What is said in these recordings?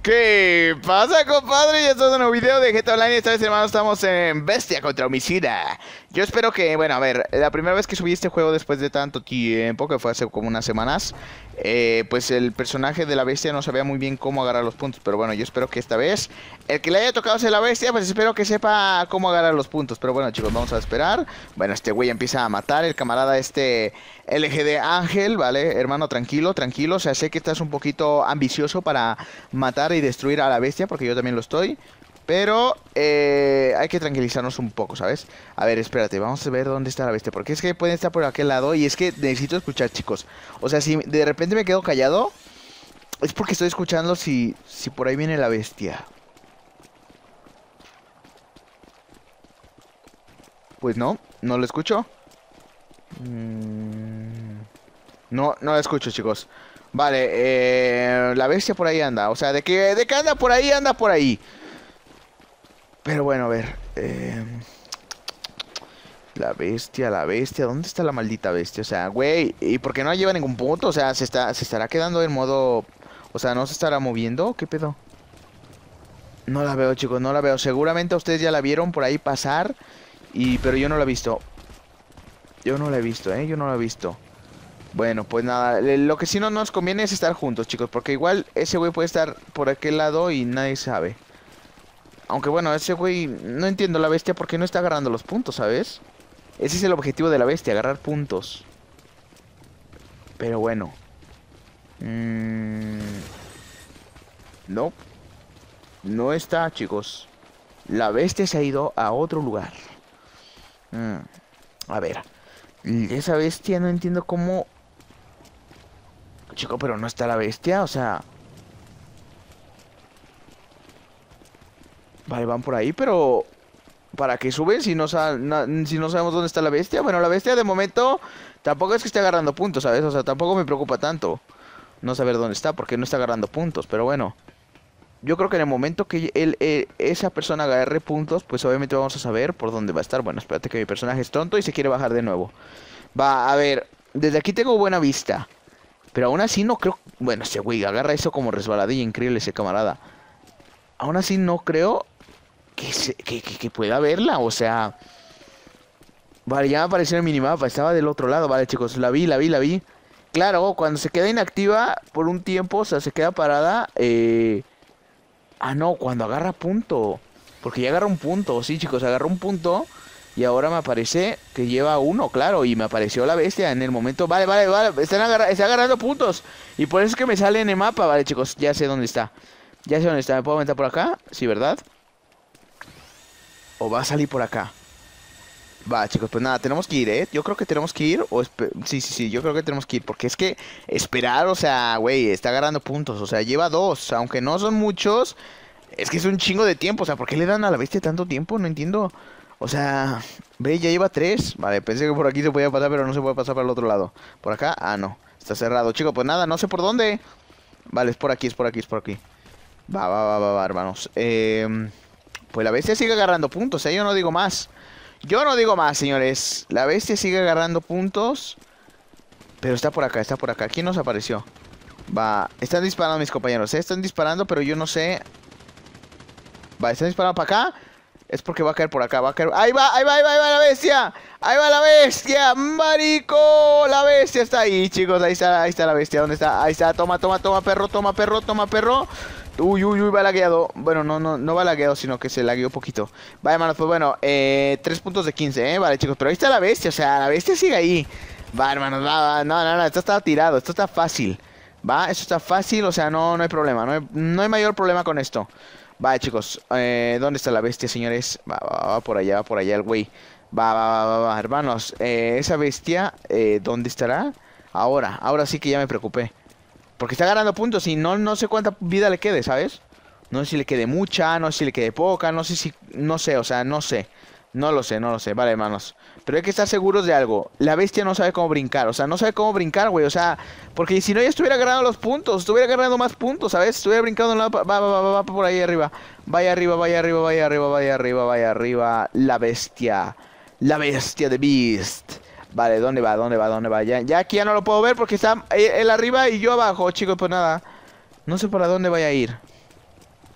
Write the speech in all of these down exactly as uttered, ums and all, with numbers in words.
¿Qué pasa, compadre? Ya estamos en un nuevo video de G T A Online. Esta vez, hermano, estamos en Bestia contra Homicida. Yo espero que, bueno, a ver, la primera vez que subí este juego después de tanto tiempo, que fue hace como unas semanas, eh, pues el personaje de la bestia no sabía muy bien cómo agarrar los puntos. Pero bueno, yo espero que esta vez, el que le haya tocado ser la bestia, pues espero que sepa cómo agarrar los puntos. Pero bueno, chicos, vamos a esperar. Bueno, este güey empieza a matar, el camarada este L G D Ángel, ¿vale? Hermano, tranquilo, tranquilo. O sea, sé que estás un poquito ambicioso para matar y destruir a la bestia, porque yo también lo estoy. Pero eh, hay que tranquilizarnos un poco, ¿sabes? A ver, espérate, vamos a ver dónde está la bestia. Porque es que pueden estar por aquel lado y es que necesito escuchar, chicos. O sea, si de repente me quedo callado, es porque estoy escuchando si, si por ahí viene la bestia. Pues no, no lo escucho. Mm, no, no lo escucho, chicos. Vale, eh, la bestia por ahí anda. O sea, de que, de que anda por ahí, anda por ahí. Pero bueno, a ver. Eh, la bestia, la bestia. ¿Dónde está la maldita bestia? O sea, güey. ¿Y por qué no lleva ningún punto? O sea, ¿se está, se estará quedando en modo... O sea, ¿no se estará moviendo? ¿Qué pedo? No la veo, chicos, no la veo. Seguramente ustedes ya la vieron por ahí pasar. Y... Pero yo no la he visto. Yo no la he visto, ¿eh? Yo no la he visto. Bueno, pues nada. Lo que sí no nos conviene es estar juntos, chicos. Porque igual ese güey puede estar por aquel lado y nadie sabe. Aunque bueno, ese güey, no entiendo la bestia porque no está agarrando los puntos, ¿sabes? Ese es el objetivo de la bestia, agarrar puntos. Pero bueno. Mm, no. No está, chicos. La bestia se ha ido a otro lugar. Mm, a ver. Esa bestia no entiendo cómo... Chico, pero no está la bestia, o sea... Vale, van por ahí, pero... ¿Para qué suben si no, sa na si no sabemos dónde está la bestia? Bueno, la bestia de momento tampoco es que esté agarrando puntos, ¿sabes? O sea, tampoco me preocupa tanto no saber dónde está, porque no está agarrando puntos. Pero bueno, yo creo que en el momento que él, eh, esa persona agarre puntos, pues obviamente vamos a saber por dónde va a estar. Bueno, espérate que mi personaje es tonto y se quiere bajar de nuevo. Va, a ver, desde aquí tengo buena vista, pero aún así no creo... Bueno, ese güey agarra eso como resbaladilla, increíble ese camarada. Aún así no creo... Que, se, que, que, que pueda verla, o sea... Vale, ya me apareció en el minimapa, estaba del otro lado, vale, chicos, la vi, la vi, la vi. Claro, cuando se queda inactiva por un tiempo, o sea, se queda parada, eh... Ah, no, cuando agarra punto. Porque ya agarra un punto, sí, chicos, agarró un punto. Y ahora me aparece que lleva uno, claro, y me apareció la bestia en el momento. Vale, vale, vale, están agarra está agarrando puntos. Y por eso es que me sale en el mapa, vale, chicos, ya sé dónde está. Ya sé dónde está, ¿me puedo meter por acá? Sí, ¿verdad? ¿O va a salir por acá? Va, chicos, pues nada, tenemos que ir, ¿eh? Yo creo que tenemos que ir, o... Sí, sí, sí, yo creo que tenemos que ir, porque es que esperar, o sea, güey, está agarrando puntos, o sea, lleva dos, aunque no son muchos, es que es un chingo de tiempo, o sea, ¿por qué le dan a la bestia tanto tiempo? No entiendo, o sea, ve, ya lleva tres, vale, pensé que por aquí se podía pasar, pero no se puede pasar para el otro lado. ¿Por acá? Ah, no, está cerrado, chicos, pues nada, no sé por dónde. Vale, es por aquí, es por aquí, es por aquí. Va, va, va, va, va, hermanos, eh... Pues la bestia sigue agarrando puntos, ¿eh? Yo no digo más. Yo no digo más, señores. La bestia sigue agarrando puntos. Pero está por acá, está por acá. ¿Quién nos apareció? Va, están disparando mis compañeros, ¿eh? Están disparando, pero yo no sé. Va, están disparando para acá. Es porque va a caer por acá, va a caer... ¡Ahí va, ahí va, ahí va, ahí va la bestia! ¡Ahí va la bestia! ¡Marico! La bestia está ahí, chicos. Ahí está, ahí está la bestia. ¿Dónde está? Ahí está. Toma, toma, toma, perro. Toma, perro, toma, perro. Uy, uy, uy, va lagueado. Bueno, no, no, no va lagueado, sino que se lagueó un poquito. Vale, hermanos, pues bueno, eh, tres puntos de quince, ¿eh? Vale, chicos, pero ahí está la bestia, o sea, la bestia sigue ahí. Va, hermanos, va, va, no, no, no, esto está tirado, esto está fácil. Va, esto está fácil, o sea, no, no hay problema, no hay, no hay mayor problema con esto. Vale, chicos, eh, ¿dónde está la bestia, señores? Va, va, va, por allá, va por allá el güey. Va, va, va, va, va, hermanos, eh, esa bestia, eh, ¿dónde estará? Ahora, ahora sí que ya me preocupé. Porque está ganando puntos y no, no sé cuánta vida le quede, ¿sabes? No sé si le quede mucha, no sé si le quede poca, no sé si... No sé, o sea, no sé. No lo sé, no lo sé. Vale, hermanos. Pero hay que estar seguros de algo. La bestia no sabe cómo brincar, o sea, no sabe cómo brincar, güey. O sea, porque si no ya estuviera ganando los puntos, estuviera ganando más puntos, ¿sabes? Estuviera brincando... Va, va, va, va, va, va por ahí arriba. Vaya arriba, vaya arriba, vaya arriba, vaya arriba, vaya arriba. La bestia. La bestia de Beast. Vale, ¿dónde va? ¿Dónde va? ¿Dónde va? Ya, ya aquí ya no lo puedo ver porque está él arriba y yo abajo, chicos, pues nada. No sé para dónde vaya a ir.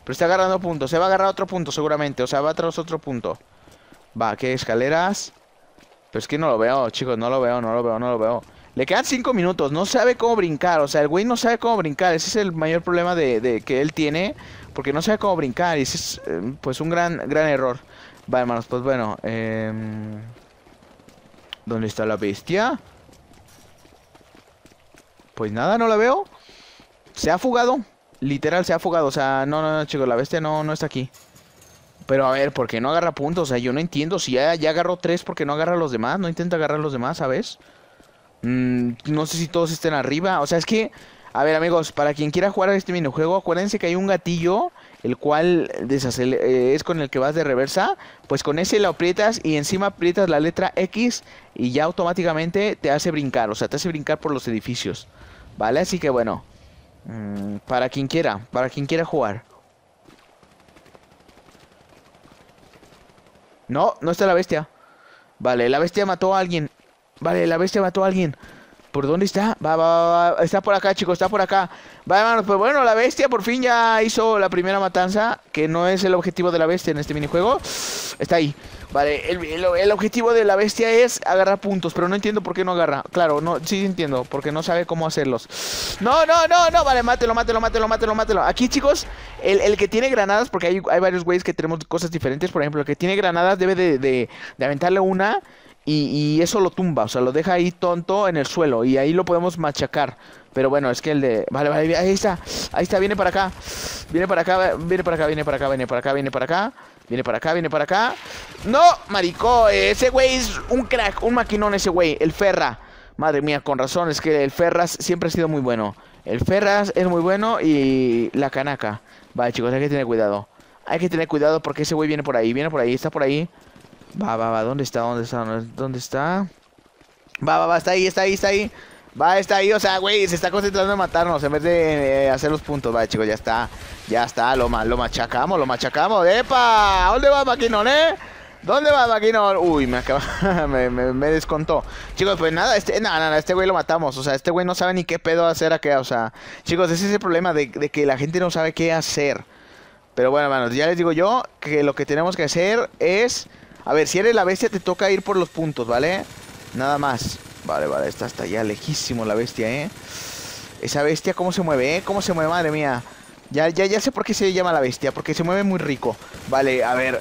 Pero está agarrando puntos. Se va a agarrar otro punto seguramente. O sea, va tras otro punto. Va, ¿qué escaleras? Pero es que no lo veo, chicos. No lo veo, no lo veo, no lo veo. Le quedan cinco minutos. No sabe cómo brincar. O sea, el güey no sabe cómo brincar. Ese es el mayor problema de, de que él tiene. Porque no sabe cómo brincar. Y ese es, eh, pues, un gran, gran error. Va, hermanos, pues bueno. Eh... ¿Dónde está la bestia? Pues nada, no la veo. Se ha fugado. Literal, se ha fugado. O sea, no, no, no, chicos, la bestia no, no está aquí. Pero a ver, ¿por qué no agarra puntos? O sea, yo no entiendo. Si ya, ya agarró tres, ¿por qué no agarra a los demás? No intenta agarrar a los demás, ¿sabes? Mm, no sé si todos estén arriba. O sea, es que... A ver, amigos, para quien quiera jugar a este minijuego, acuérdense que hay un gatillo, el cual eh, es con el que vas de reversa. Pues con ese lo aprietas y encima aprietas la letra X y ya automáticamente te hace brincar. O sea, te hace brincar por los edificios. ¿Vale? Así que bueno, mmm, para quien quiera, para quien quiera jugar. No, no está la bestia. Vale, la bestia mató a alguien. Vale, la bestia mató a alguien. ¿Por dónde está? Va, va, va, va. Está por acá, chicos, está por acá. Va, hermanos, pues bueno, la bestia por fin ya hizo la primera matanza. Que no es el objetivo de la bestia en este minijuego. Está ahí. Vale, el, el, el objetivo de la bestia es agarrar puntos. Pero no entiendo por qué no agarra. Claro, no, sí entiendo, porque no sabe cómo hacerlos. No, no, no, no, vale, mátelo, mátelo, mátelo, mátelo, mátelo. Aquí, chicos, el, el que tiene granadas, porque hay, hay varios güeyes que tenemos cosas diferentes. Por ejemplo, el que tiene granadas debe de, de, de aventarle una. Y, y eso lo tumba, o sea, lo deja ahí tonto en el suelo. Y ahí lo podemos machacar. Pero bueno, es que el de... Vale, vale, ahí está. Ahí está, viene para acá. Viene para acá, viene para acá, viene para acá, viene para acá, viene para acá. Viene para acá, viene para acá. ¡No! Marico, ese güey es un crack, un maquinón ese güey. El Ferra. Madre mía, con razón, es que el Ferras siempre ha sido muy bueno. El Ferras es muy bueno y la Canaca. Vale, chicos, hay que tener cuidado. Hay que tener cuidado porque ese güey viene por ahí, viene por ahí, está por ahí. Va, va, va, ¿dónde está? ¿Dónde está? ¿Dónde está? Va, va, va, está ahí, está ahí, está ahí. Va, está ahí, o sea, güey, se está concentrando en matarnos en vez de eh, hacer los puntos. Vale, chicos, ya está. Ya está, lo, lo machacamos, lo machacamos. ¡Epa! ¿Dónde va Maquinón, eh? ¿Dónde va Maquinón? Uy, me acaba... me, me, me descontó. Chicos, pues nada, este... Nada, nada, este güey lo matamos. O sea, este güey no sabe ni qué pedo hacer acá. O sea, chicos, ese es el problema de, de que la gente no sabe qué hacer. Pero bueno, hermanos, ya les digo yo que lo que tenemos que hacer es... A ver, si eres la bestia te toca ir por los puntos, ¿vale? Nada más. Vale, vale, está hasta allá lejísimo la bestia, ¿eh? Esa bestia, ¿cómo se mueve, eh? ¿Cómo se mueve, madre mía? Ya, ya, ya sé por qué se llama la bestia. Porque se mueve muy rico. Vale, a ver.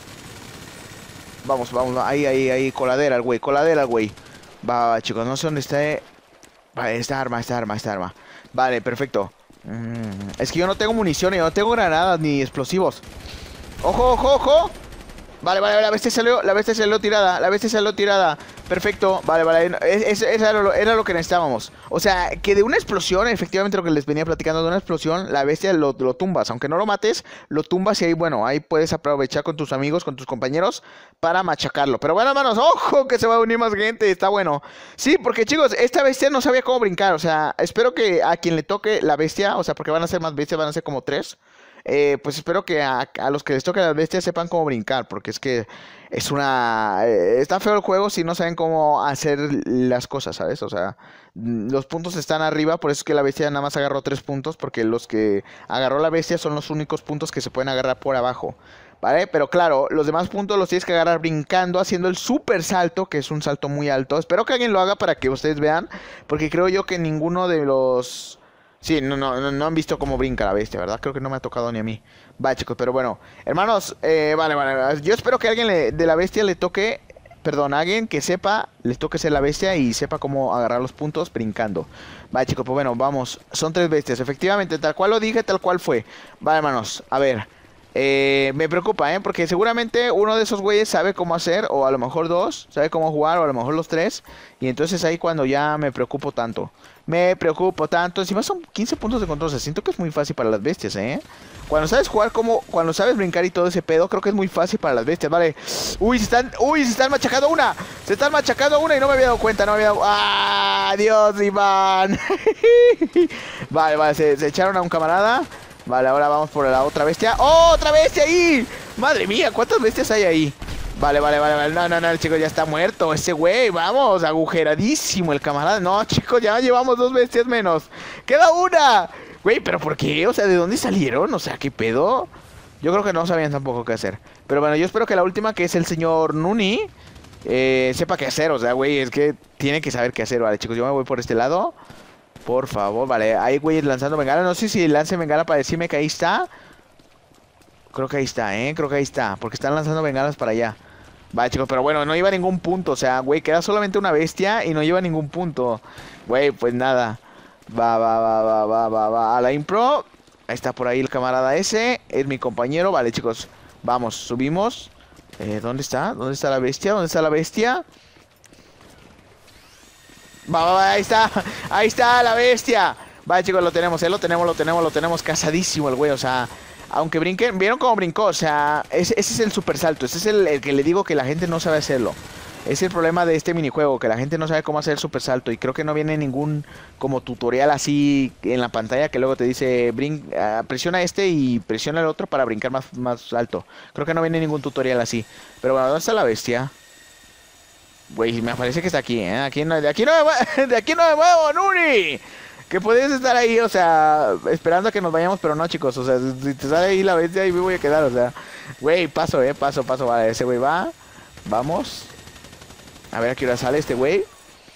Vamos, vamos, ahí, ahí, ahí. Coladera el güey, coladera el güey. Va, va, chicos, no sé dónde está, eh. Vale, esta arma, esta arma, esta arma. Vale, perfecto. mm, Es que yo no tengo munición, yo no tengo granadas ni explosivos. ¡Ojo, ojo, ojo! Vale, vale, la bestia salió, la bestia salió tirada, la bestia salió tirada. Perfecto, vale, vale, es, es, era, lo, era lo que necesitábamos. O sea, que de una explosión, efectivamente lo que les venía platicando, de una explosión, la bestia lo, lo tumbas. Aunque no lo mates, lo tumbas y ahí, bueno, ahí puedes aprovechar con tus amigos, con tus compañeros, para machacarlo. Pero bueno, hermanos, ojo, que se va a unir más gente, está bueno. Sí, porque chicos, esta bestia no sabía cómo brincar. O sea, espero que a quien le toque la bestia, o sea, porque van a ser más bestias, van a ser como tres. Eh, pues espero que a, a los que les toque las bestias sepan cómo brincar, porque es que es una... Eh, está feo el juego si no saben cómo hacer las cosas, ¿sabes? O sea, los puntos están arriba, por eso es que la bestia nada más agarró tres puntos, porque los que agarró la bestia son los únicos puntos que se pueden agarrar por abajo, ¿vale? Pero claro, los demás puntos los tienes que agarrar brincando, haciendo el super salto, que es un salto muy alto. Espero que alguien lo haga para que ustedes vean, porque creo yo que ninguno de los... Sí, no, no, no han visto cómo brinca la bestia, ¿verdad? Creo que no me ha tocado ni a mí. Va, chicos, pero bueno. Hermanos, eh, vale, vale. Yo espero que alguien le, de la bestia le toque... Perdón, alguien que sepa, le toque ser la bestia y sepa cómo agarrar los puntos brincando. Vale, chicos, pues bueno, vamos. Son tres bestias, efectivamente, tal cual lo dije, tal cual fue. Vale, hermanos, a ver. Eh, me preocupa, ¿eh? Porque seguramente uno de esos güeyes sabe cómo hacer, o a lo mejor dos, sabe cómo jugar, o a lo mejor los tres. Y entonces ahí cuando ya me preocupo tanto. Me preocupo tanto. Encima son quince puntos de control. O sea, siento que es muy fácil para las bestias, ¿eh? Cuando sabes jugar como... Cuando sabes brincar y todo ese pedo, creo que es muy fácil para las bestias, ¿vale? Uy, se están... Uy, se están machacando una. Se están machacando una y no me había dado cuenta. No me había dado... ¡Ah! ¡Dios, Iván! Vale, vale. Se, se echaron a un camarada. Vale, ahora vamos por la otra bestia. ¡Oh, otra bestia ahí! Madre mía, ¿cuántas bestias hay ahí? Vale, vale, vale, vale. No, no, no, el chico ya está muerto. Ese güey, vamos, agujeradísimo el camarada. No, chicos, ya llevamos dos bestias menos. ¡Queda una! Güey, ¿pero por qué? O sea, ¿de dónde salieron? O sea, ¿qué pedo? Yo creo que no sabían tampoco qué hacer. Pero bueno, yo espero que la última, que es el señor Nuni, eh, sepa qué hacer. O sea, güey, es que tiene que saber qué hacer. Vale, chicos, yo me voy por este lado. Por favor, vale. Hay güeyes lanzando bengala. No sé si lance bengala para decirme que ahí está. Creo que ahí está, ¿eh? Creo que ahí está. Porque están lanzando bengalas para allá. Vale, chicos, pero bueno, no iba a ningún punto. O sea, güey, queda solamente una bestia y no lleva ningún punto. Güey, pues nada. Va, va, va, va, va, va, va. A la impro. Ahí está por ahí el camarada ese. Es mi compañero. Vale, chicos. Vamos, subimos. Eh, ¿dónde está? ¿Dónde está la bestia? ¿Dónde está la bestia? Va, va, va, ahí está. Ahí está la bestia. Vale, chicos, lo tenemos, eh. Lo tenemos, lo tenemos, lo tenemos casadísimo el güey. O sea, aunque brinquen. ¿Vieron cómo brincó? O sea, ese, ese es el super salto. Ese es el, el que le digo que la gente no sabe hacerlo. Es el problema de este minijuego, que la gente no sabe cómo hacer el super salto. Y creo que no viene ningún como tutorial así en la pantalla que luego te dice brin uh, presiona este y presiona el otro para brincar más, más alto. Creo que no viene ningún tutorial así. Pero bueno, ¿dónde está la bestia? Güey, me parece que está aquí, ¿eh? Aquí no, de aquí no me muevo, de aquí no me muevo, Nuni. Que puedes estar ahí, o sea, esperando a que nos vayamos, pero no, chicos. O sea, si te sale ahí la bestia, ahí me voy a quedar, o sea. Güey, paso, eh, paso, paso. Vale, ese güey va. Vamos. A ver a qué hora sale este güey.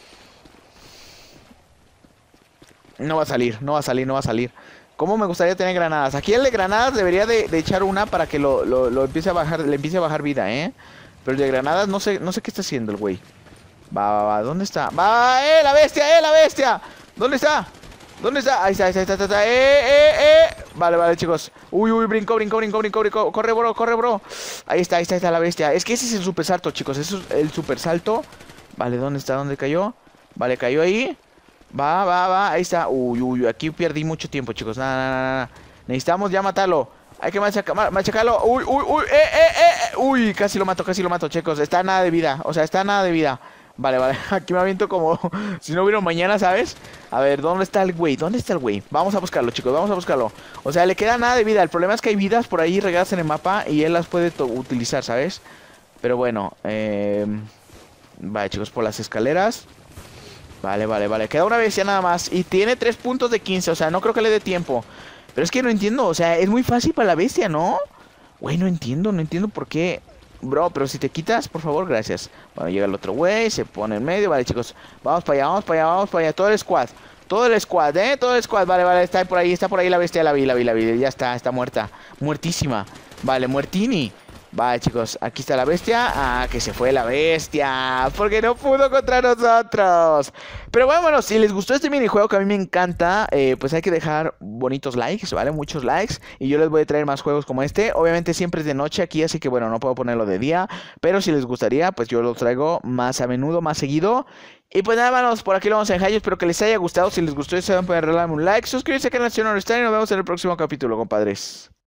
No va a salir, no va a salir, no va a salir. ¿Cómo me gustaría tener granadas? Aquí el de granadas debería de, de echar una para que lo, lo, lo empiece a bajar, le empiece a bajar vida, ¿eh? Pero el de granadas no sé, no sé qué está haciendo el güey. Va, va, va, ¿dónde está? Va, eh, la bestia, eh, la bestia. ¿Dónde está? ¿Dónde está? Ahí está, ahí está, ahí está, ahí está, eh, eh, eh. Vale, vale, chicos. Uy, uy, brincó, brincó, brincó, brincó, brincó. Corre, bro, corre, bro. Ahí está, ahí está, ahí está la bestia. Es que ese es el super salto, chicos. Ese es el super salto. Vale, ¿dónde está? ¿Dónde cayó? Vale, cayó ahí. Va, va, va. Ahí está. Uy, uy, aquí perdí mucho tiempo, chicos. Nada, nada, nada. Necesitamos ya matarlo. Hay que machaca machacarlo. Uy, uy, uy. Eh, eh, eh. Uy, casi lo mato, casi lo mato, chicos. Está a nada de vida. O sea, está a nada de vida. Vale, vale. Aquí me aviento como si no hubiera mañana, ¿sabes? A ver, ¿dónde está el güey? ¿Dónde está el güey? Vamos a buscarlo, chicos. Vamos a buscarlo. O sea, le queda nada de vida. El problema es que hay vidas por ahí regadas en el mapa y él las puede utilizar, ¿sabes? Pero bueno, eh... vale, chicos, por las escaleras. Vale, vale, vale. Queda una bestia nada más. Y tiene tres puntos de quince. O sea, no creo que le dé tiempo. Pero es que no entiendo. O sea, es muy fácil para la bestia, ¿no? Güey, no entiendo. No entiendo por qué. Bro, pero si te quitas, por favor, gracias. Bueno, llega el otro güey. Se pone en medio. Vale, chicos. Vamos para allá, vamos para allá, vamos para allá. Todo el squad. Todo el squad, ¿eh? Todo el squad. Vale, vale. Está por ahí, está por ahí la bestia. La vi, la vi, la vi. Ya está, está muerta. Muertísima. Vale, muertini. Vale, chicos, aquí está la bestia. Ah, que se fue la bestia, porque no pudo contra nosotros. Pero bueno, bueno, si les gustó este minijuego que a mí me encanta, eh, pues hay que dejar bonitos likes, ¿vale? Muchos likes. Y yo les voy a traer más juegos como este. Obviamente siempre es de noche aquí, así que bueno, no puedo ponerlo de día. Pero si les gustaría, pues yo los traigo más a menudo, más seguido. Y pues nada, manos, por aquí lo vamos a dejar. Yo espero que les haya gustado. Si les gustó, se van a poder regalarme un like, suscribirse al canal si no lo están y nos vemos en el próximo capítulo, compadres.